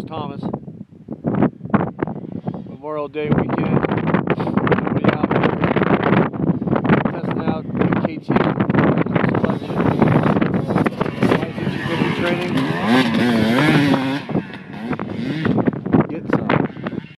Thomas. Memorial Day weekend. Everybody out here testing out new KTM. Light duty training.